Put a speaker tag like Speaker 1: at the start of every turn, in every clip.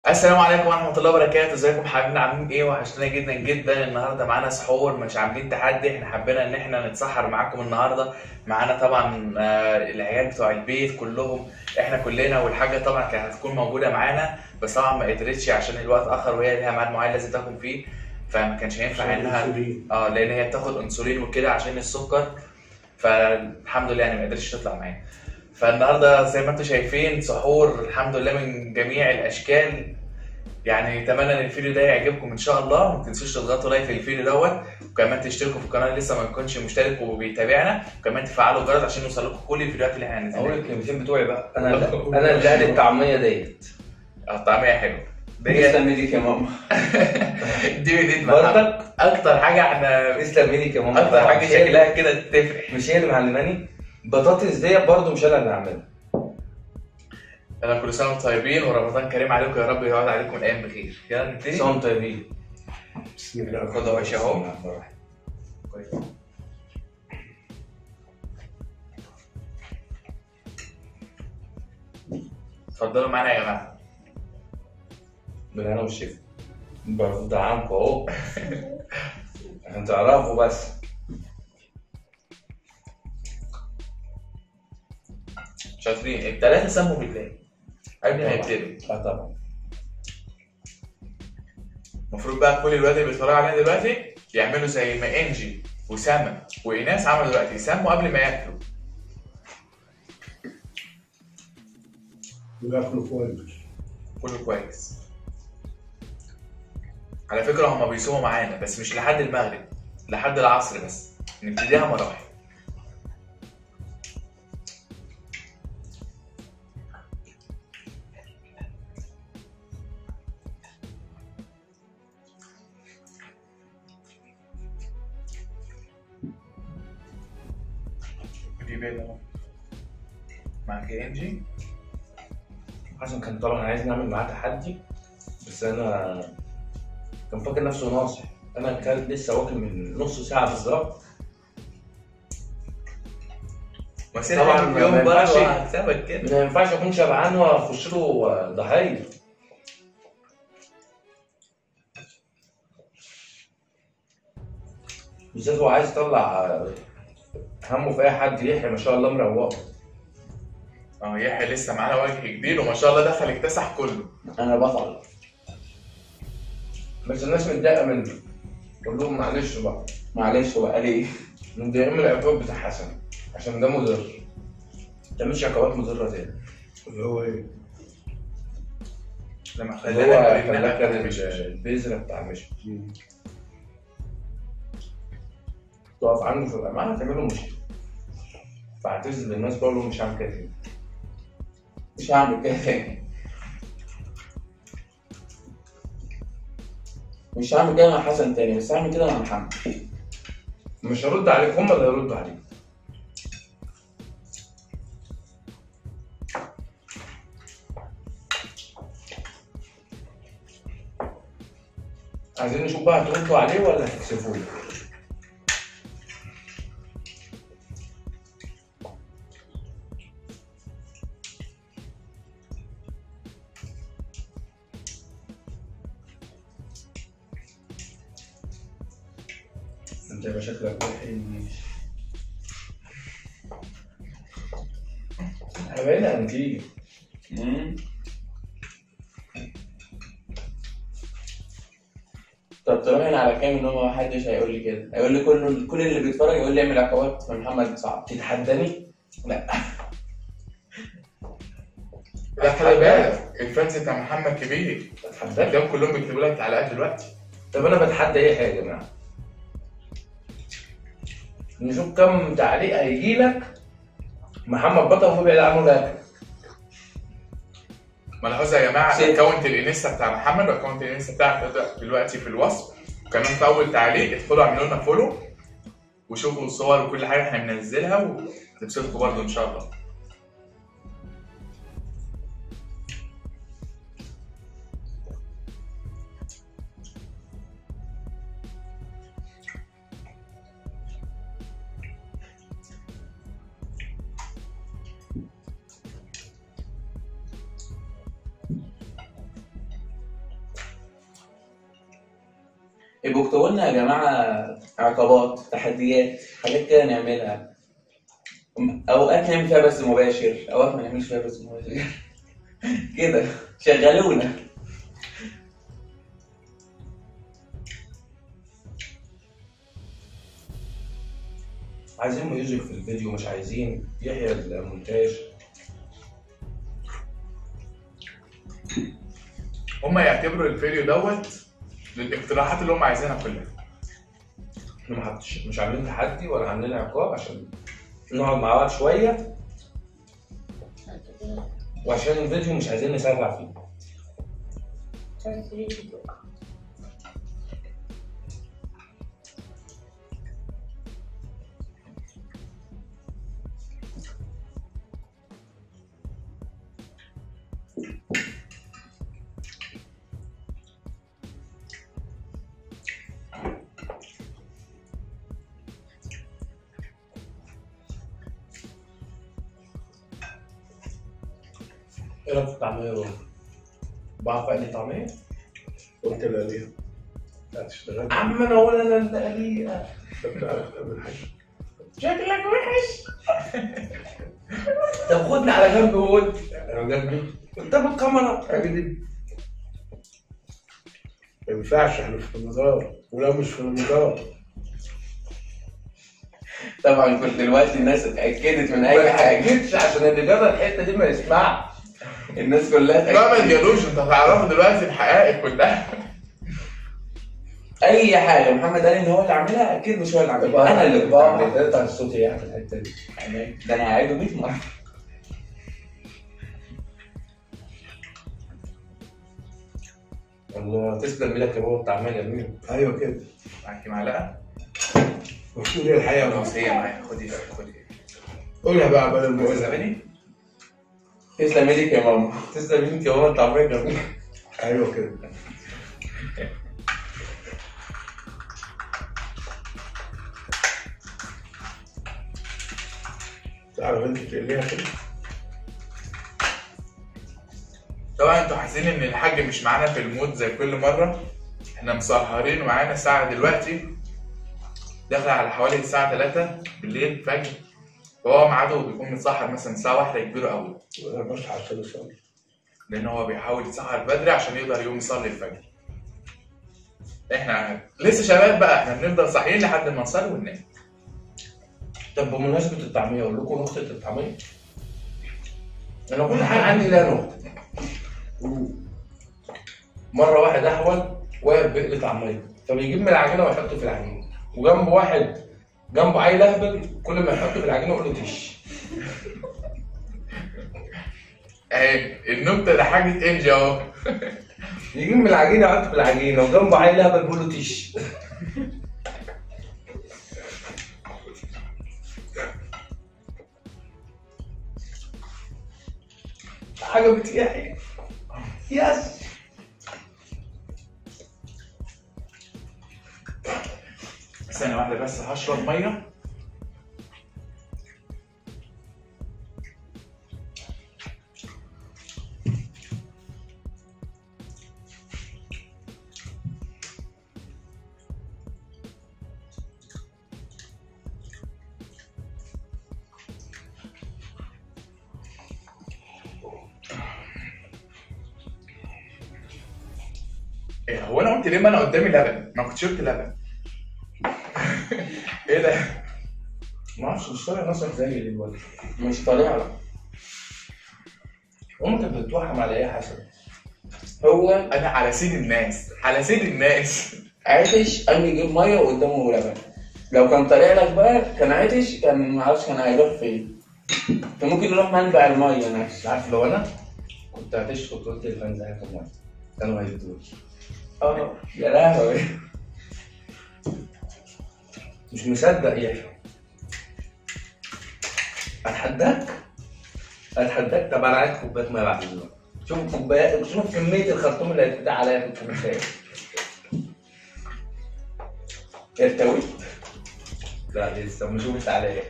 Speaker 1: السلام عليكم ورحمة الله وبركاته، ازيكم حبايبنا؟ عاملين ايه؟ وحشتنا جدا جدا. النهارده معانا سحور، مش عاملين تحدي، احنا حبينا ان احنا نتسحر معاكم النهارده. معانا طبعا العيال بتوع البيت كلهم، احنا كلنا، والحاجة طبعا كانت هتكون موجودة معانا بس طبعا ما قدرتش عشان الوقت اخر وهي ليها ميعاد معين لازم تاكل فيه، فما كانش هينفع
Speaker 2: عشان
Speaker 1: انها
Speaker 2: الانسولين.
Speaker 1: لان هي بتاخد انسولين وكده عشان السكر، فالحمد لله يعني ما قدرتش تطلع معانا. فالنهارده زي ما انتم شايفين سحور الحمد لله من جميع الاشكال. يعني اتمنى ان الفيديو ده يعجبكم ان شاء الله. ما تنسوش تضغطوا لايك للفيديو دوت، وكمان تشتركوا في القناه اللي لسه ما يكونش مشترك وبيتابعنا، وكمان تفعلوا الجرس عشان يوصلكم كل الفيديوهات اللي احنا
Speaker 3: اقول
Speaker 1: هننزلها.
Speaker 3: الكلمتين بتوعي بقى. انا اللي قال الطعميه ديت.
Speaker 1: الطعميه حلوه
Speaker 3: تسلم ايديك يا ماما.
Speaker 1: دي جديد
Speaker 3: برضك
Speaker 1: اكتر حاجه احنا
Speaker 3: تسلم ايديك يا ماما.
Speaker 1: اكتر حاجه شكلها كده تفرح.
Speaker 3: مش هي اللي معلماني بطاطس ديت برضه، مش انا اللي عاملها.
Speaker 1: انا كل سنه وانتم طيبين ورمضان كريم عليكم، يا رب يقعد عليكم الايام بخير. يلا نبتدي.
Speaker 3: صوم طيبين.
Speaker 2: بسم الله.
Speaker 1: خدوا عيش اهو. كويس. اتفضلوا معانا يا جماعه.
Speaker 3: بالهنا والشفا. برضه دعمكم اهو عشان تعرفوا بس.
Speaker 1: شاطرين الثلاثه، سموا بالله قبل ما يبتدوا.
Speaker 3: طبعا.
Speaker 1: المفروض بقى كل الولاد اللي بيتفرجوا علينا دلوقتي يعملوا زي ما انجي وسما وايناس عملوا دلوقتي، يسموا قبل ما ياكلوا.
Speaker 2: بياكلوا كويس.
Speaker 1: كله كويس. على فكره هما بيصوموا معانا بس مش لحد المغرب، لحد العصر بس، نبتديها مراحل. دي بيضة معاك يا انجي.
Speaker 3: حسن كان طبعا عايز نعمل معاه تحدي، بس انا كان فاكر نفسه ناصح. انا كان لسه واكل من نص ساعه بالظبط.
Speaker 1: بس
Speaker 3: طبعاً
Speaker 1: طبعا
Speaker 3: ما
Speaker 1: يوم
Speaker 3: ينفعش-
Speaker 1: بقى هكسبك كده.
Speaker 3: ما ينفعش اكون شبعان واخش له ضحيه. بالذات هو عايز يطلع همه في اي حد. يحيى ما شاء الله مروقه.
Speaker 1: يحيى لسه معانا وجه جديد وما شاء الله دخل اكتسح كله.
Speaker 3: انا بطل، بس الناس متضايقه مني. بقول لهم معلش بقى.
Speaker 4: معلش بقى ليه؟
Speaker 3: متضايقين من العقاب بتاع حسن عشان ده مضر. ما تعملش عقابات مضره تاني.
Speaker 2: اللي هو ايه؟
Speaker 1: لما
Speaker 3: هو
Speaker 1: خلانا
Speaker 3: خلاك كان البذره بتاع المشي تقف عنه في الامانه تعمله مشكله. فاعتذر للناس بقول لهم مش هعمل كده تاني.
Speaker 4: مش هعمل كده تاني. مش هعمل كده مع حسن تاني، بس هعمل كده مع محمد.
Speaker 3: مش هرد عليك، هم اللي هيردوا عليك. عايزين نشوف بقى هتردوا عليه ولا هتكسفوه. انت يبقى شكلك وحش. احنا بقينا هنتيجي.
Speaker 4: طب تراهن على كام ان هو محدش هيقول لي كده؟ هيقول لي كل اللي بيتفرج يقول لي اعمل عقوبات في محمد صعب.
Speaker 3: تتحداني؟
Speaker 4: لا.
Speaker 1: لا خلي بالك الفانز بتاع محمد كبير،
Speaker 3: اتحداك؟
Speaker 1: ده كلهم بيكتبوا لك تعليقات دلوقتي.
Speaker 3: طب انا بتحدى ايه حاجه يا جماعه؟ نشوف كم تعليق هيجي لك. محمد بطل وهو بعيد عنه لا.
Speaker 1: ملحوظه يا جماعه،
Speaker 4: سيب.
Speaker 1: اكونت الانستا بتاع محمد واكونت الانستا بتاعك دلوقتي في الوصف، وكمان في اول تعليق ادخلوا اعملوا لنا فولو وشوفوا الصور وكل حاجه احنا بننزلها وهتبسطكم برضه ان شاء الله.
Speaker 4: يبقوا اكتبوا لنا يا جماعه عقبات، تحديات، حاجات كده نعملها. اوقات نعمل فيها بس مباشر، اوقات ما نعملش فيها بس مباشر. كده شغلونا.
Speaker 3: عايزين ميوزك في الفيديو، مش عايزين يحيى المونتاج.
Speaker 1: هم يعتبروا الفيديو دوت للاقتراحات اللي هم عايزينها كلها.
Speaker 3: احنا مش عاملين تحدي ولا عاملين عقاب، عشان نقعد مع بعض شويه، وعشان الفيديو مش عايزين نسرع فيه. ايه رايك في الطعميه يا بابا؟ بعرف اقلي طعميه؟
Speaker 2: قلت لا ليه؟ لا تشتغل.
Speaker 3: عم انا ولا انا اللي قليها.
Speaker 2: انت بتعرف تعمل حاجه.
Speaker 3: شكلك وحش. طب خدني على جنب وقول
Speaker 2: انا جنبي
Speaker 3: قدام الكاميرا.
Speaker 2: اكذب. ما ينفعش، احنا في رمضان، ولو مش في رمضان.
Speaker 4: طبعا كل دلوقتي الناس اتاكدت من اي
Speaker 3: ما
Speaker 4: حاجه.
Speaker 3: تحكيتش عشان اللي جرى الحته دي ما يسمعش.
Speaker 4: الناس كلها
Speaker 1: لا ما
Speaker 4: اتاكدت.
Speaker 1: تجادوش، انت هتعرفوا دلوقتي الحقائق كلها.
Speaker 4: اي حاجه محمد قال ان هو اللي عاملها اكيد مش هو اللي عاملها، انا اللي
Speaker 3: بعمل.
Speaker 4: بعمل.
Speaker 3: تقطع الصوت ايه في الحته دي؟
Speaker 4: ده انا هعيده 100 مره.
Speaker 3: الله تسلم ايدك يا بابا، الطعميه جميله.
Speaker 2: ايوه كده.
Speaker 1: معاكي معلقه؟
Speaker 2: المفروض هي الحقيقه.
Speaker 1: خلاص هي معايا، خدي خدي.
Speaker 2: قولها بقى بدل ما
Speaker 1: جوز
Speaker 2: اقولها.
Speaker 1: زبادي؟
Speaker 4: تسلم ايدك يا ماما.
Speaker 3: تسلم ايدك يا بابا، الطعميه جميله.
Speaker 2: ايوه كده. تعرف انت تقليها كده؟
Speaker 1: طبعا انتوا حاسين ان الحاج مش معانا في المود زي كل مره. احنا مسهرين ومعانا الساعه دلوقتي داخله على حوالي الساعه 3 بالليل الفجر، فهو ميعاده بيكون متسحر مثلا الساعه 1 كبيره قوي،
Speaker 2: انا بصحى عشان اصلي.
Speaker 1: لان هو بيحاول يتسحر بدري عشان يقدر يقوم يصلي الفجر. احنا لسه شباب بقى، احنا بنفضل صاحيين لحد ما نصلي وننام.
Speaker 3: طب بمناسبه الطعميه اقول لكم نقطه الطعميه. انا كل حاجه عندي لها نقطه. مره واحد احول واقف بيقلي طعميه، فبيجيب من العجينه ويحطه في العجينه، وجنبه واحد جنبه عيل اهبل كل ما يحطه في العجينه يقول له تش.
Speaker 1: اهي النكته ده حاجه انجي اهو.
Speaker 3: يجيب من العجينه يحطه في العجينه، وجنبه عيل اهبل بيقول له تش. حاجه بتيحي. يس.
Speaker 1: ثانيه واحده بس هشرب ميه. ايه هو انا قلت ليه ما انا قدامي لبن؟ ما كنتش شربت لبن. ايه ده؟
Speaker 3: ما اعرفش مش طالع نصر زي دلوقتي.
Speaker 4: مش طالع.
Speaker 3: امك كانت بتوحم على ايه يا حسن؟
Speaker 4: هو
Speaker 1: انا على سيد الناس، على سيد الناس.
Speaker 4: عطش قام يجيب ميه وقدامه لبن. لو كان طالع لك بقى كان عطش، كان معرفش كان هيروح فين. كان ممكن يروح منبع الميه نفسه.
Speaker 3: عارف لو انا كنت هتشفط قلت الفان زي كمان كانوا هيدوني.
Speaker 4: يا لهوي.
Speaker 3: مش مصدق يا اخي. اتحداك. طب انا عايز كوبايه ميه بعد دلوقتي. شوف كوبايه، شوف كميه الخرطوم اللي هيتفتح عليا في الكوبايه.
Speaker 4: ارتويت.
Speaker 3: لا لسه ما شوفت عليا.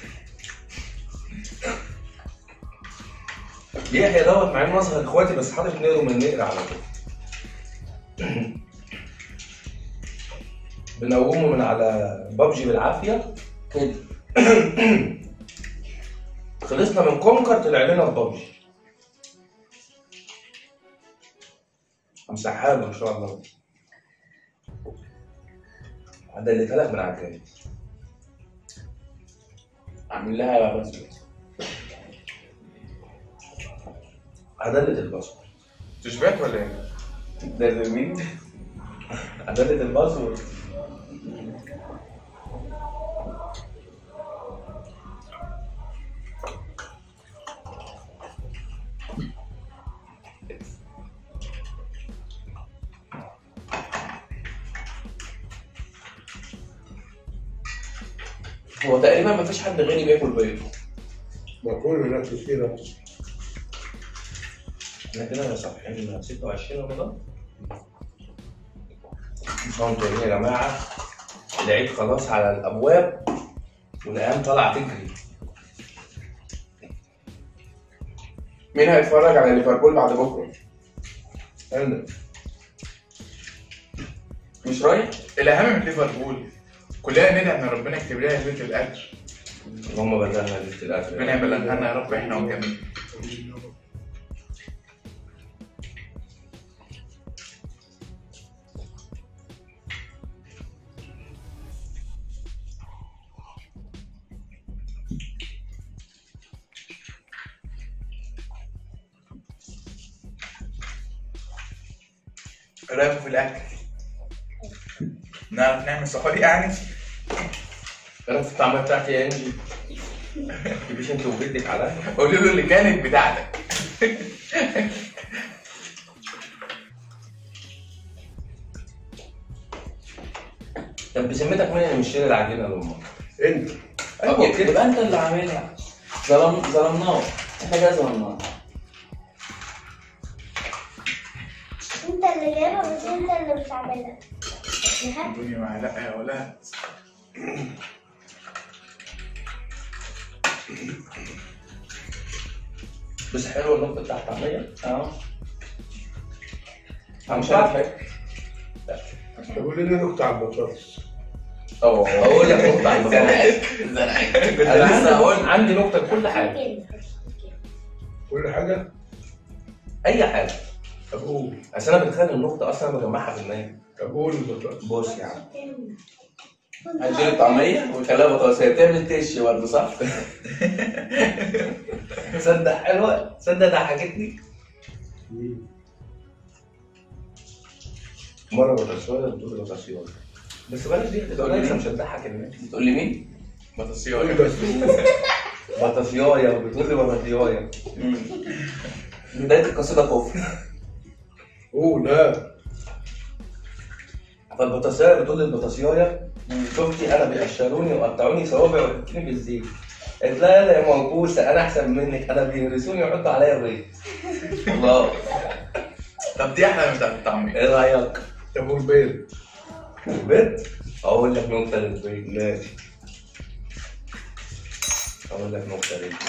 Speaker 3: يحيى دوت مع انه اصغر اخواتي بس حاطط نقره من نقر على طول. بنقومه من على بابجي بالعافيه
Speaker 4: كده.
Speaker 3: خلصنا من كونكر طلع لنا بابجي. امسحها له ان شاء الله. هدلتها لك من على الجاي.
Speaker 4: اعمل لها بقى بس.
Speaker 3: هدلت الباسورد.
Speaker 1: تشبعت ولا ايه؟
Speaker 4: ده مين؟
Speaker 3: هدلت الباسورد.
Speaker 4: هو تقريبا مفيش حد غيري بياكل بيض.
Speaker 2: باكل هناك كتير.
Speaker 3: احنا كده صفحين 26 رمضان. انتوا يا جماعه العيد خلاص على الابواب والايام طالعه تجري.
Speaker 4: مين هيتفرج على ليفربول بعد بكره؟
Speaker 3: انا
Speaker 4: مش رايح؟
Speaker 1: الاهم من ليفربول كلنا ندعي ان ربنا يكتب لنا ليله الاجر.
Speaker 3: اللهم بلغنا ليله الاجر.
Speaker 1: ربنا يبلغها لنا يا رب احنا والجميع. رايكم في الاكل؟ نعرف نعمل سحور يعني؟
Speaker 3: عرفت الطعميه بتاعتي يا انجي؟ تجيبيش انت وجدك عليا؟
Speaker 1: قولوا له اللي كانت بتاعتك.
Speaker 3: طب بذمتك مين اللي مشتري العجينه لامك؟
Speaker 2: انت
Speaker 3: ايوه كده.
Speaker 4: يبقى انت اللي عاملها. ظلمناه. احنا كده ظلمناه.
Speaker 5: انت اللي جايبها بس انت اللي مش عاملها.
Speaker 1: ادوني معلقه يا ولاد.
Speaker 3: بس حلو النقطه بتاعت الطعميه.
Speaker 4: انا مش عارف حاجه.
Speaker 2: طب قول لنا نقطة على البطاطس.
Speaker 3: اقول لك نقطه على
Speaker 4: زنقك.
Speaker 3: انا لسه هقول عندي نقطه لكل حاجه.
Speaker 2: كل حاجة.
Speaker 3: اي حاجه.
Speaker 2: طب قول.
Speaker 3: اصل انا بتخيل النقطه اصلا بجمعها في دماغي.
Speaker 2: طب قول البطاطس.
Speaker 3: بص يا عم.
Speaker 4: هتشيل الطعميه وتخليها بطاطس. هي بتعمل تش برضه صح؟
Speaker 3: تصدق حلوه؟ تصدق ضحكتني؟ مره بطاطسيه بتقول بطاطسيه بس بلاش دي بتقول مش هتضحك الناس.
Speaker 4: بتقول لي مين؟
Speaker 2: قول
Speaker 1: بطاطسيه.
Speaker 2: بس.
Speaker 3: بطاطسيه بتقول لي بطاطسيه.
Speaker 4: بدايه القصيده كفر.
Speaker 2: قول لا.
Speaker 3: فالبطاطسيه بتقول لي البطاطسيه شفتي انا بيقشروني وقطعوني صوابع ويحطوني بالزيت. قلت لها يلا يا موكوسه انا احسن منك، انا بيهرسوني ويحطوا عليا بيض.
Speaker 4: الله.
Speaker 1: طب دي احلى من بتاعت الطعميه.
Speaker 3: ايه رايك؟
Speaker 2: طب قول بيض.
Speaker 3: البيض؟ اقول لك نقطه للبيض. ماشي. اقول لك نقطه للبيض.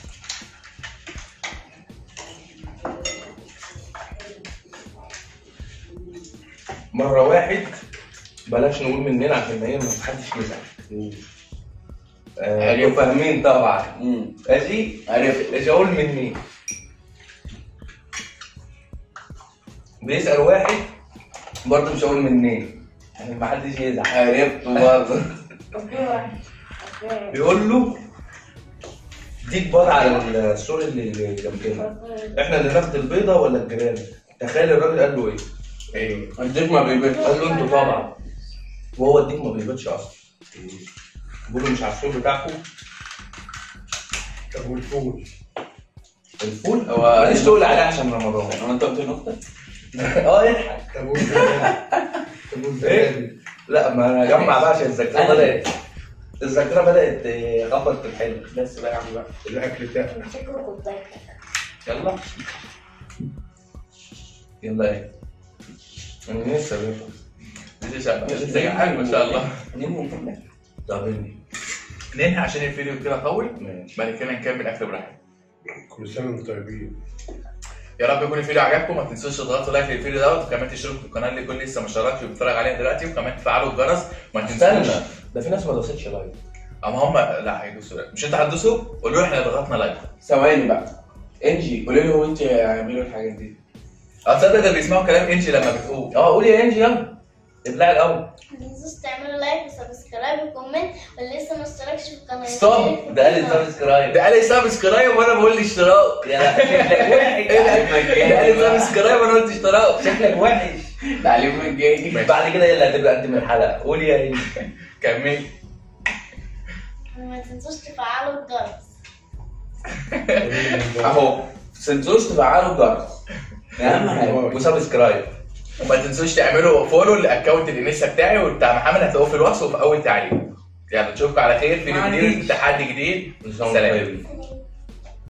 Speaker 3: مرة واحد بلاش نقول مننا عشان ما حدش يزعل.
Speaker 4: عرفت.
Speaker 3: فاهمين طبعا. ماشي؟
Speaker 4: عرفت.
Speaker 3: مش هقول من مين. بيسأل واحد برضه مش هقول من مين عشان ما حدش يزعل.
Speaker 4: عرفت برضه.
Speaker 3: بيقول له ديك بار على السور اللي جنبنا، احنا اللي ناخد البيضة ولا الجيران؟ تخيل الراجل قال له ايه؟
Speaker 1: ايه؟
Speaker 4: الديك ما بيبيضش.
Speaker 3: قال له انتوا طبعا. وهو الديك ما بيبيضش اصلا. بيقولوا مش على السور بتاعكم.
Speaker 2: طب والفول.
Speaker 3: الفول
Speaker 4: هو
Speaker 3: ماليش تقول عليه عشان رمضان.
Speaker 4: انا انت قلت نقطه.
Speaker 3: اضحك.
Speaker 2: طب قول زبادي. طب قول زبادي.
Speaker 3: لا ما انا اجمع بقى عشان الذاكره بدات. الذاكره بدات غفلت في الحلم.
Speaker 4: بس بقى يا عم بقى.
Speaker 2: الأكل بتاعك.
Speaker 3: يلا يلا ايه؟ انا لسه باكل.
Speaker 1: دي شبه زي حاجه ما شاء الله.
Speaker 3: طب اني
Speaker 1: ننهي عشان الفيديو كده طول.
Speaker 3: ماشي.
Speaker 1: بعد كده نكمل اكل براحتنا.
Speaker 2: كل سنة وانتم طيبين.
Speaker 1: يا رب يكون الفيديو عجبكم، ما تنسوش تضغطوا لايك للفيديو دوت، وكمان تشتركوا في القناه اللي يكون لسه ما اشتركش وبيتفرج عليها دلوقتي، وكمان تفعلوا الجرس وما
Speaker 3: استنى،
Speaker 1: تنسوش.
Speaker 3: ده في ناس ما دوستش لايك.
Speaker 1: اما هم لا هيدوسوا، مش انت هتدوسوا؟ قولوا له احنا ضغطنا لايك.
Speaker 4: ثواني بقى، انجي قولي له انت اعملوا الحاجات دي.
Speaker 1: تصدق ده بيسمعوا كلام انجي لما بتقول.
Speaker 3: قولي يا انجي يلا ابلعي الاول.
Speaker 5: ما تنسوش تعملوا لايك وسبسكرايب وكومنت، واللي لسه ما اشتركش في القناه
Speaker 3: ستوب، ده قال سبسكرايب.
Speaker 1: ده قال لي سبسكرايب وانا بقول لي اشتراك.
Speaker 3: يا لا شكلك وحش.
Speaker 1: ده قال لي سبسكرايب وانا قلت اشتراك.
Speaker 3: شكلك وحش.
Speaker 4: تعليم مجاني.
Speaker 3: بعد كده يلا هتبقى قد من الحلقه. قولي يا انجي.
Speaker 1: كمل.
Speaker 5: وما تنسوش تفعلوا الجرس.
Speaker 4: اهو ما تنسوش تفعلوا الجرس، اهم حاجه.
Speaker 3: وسبسكرايب.
Speaker 1: وما تنسوش تعملوا فولو لاكونت الانستا بتاعي وبتاع محمد، هتلاقوه في الوصف وفي اول تعليق. يلا نشوفكم على خير في فيديو جديد، تحدي جديد. سلام.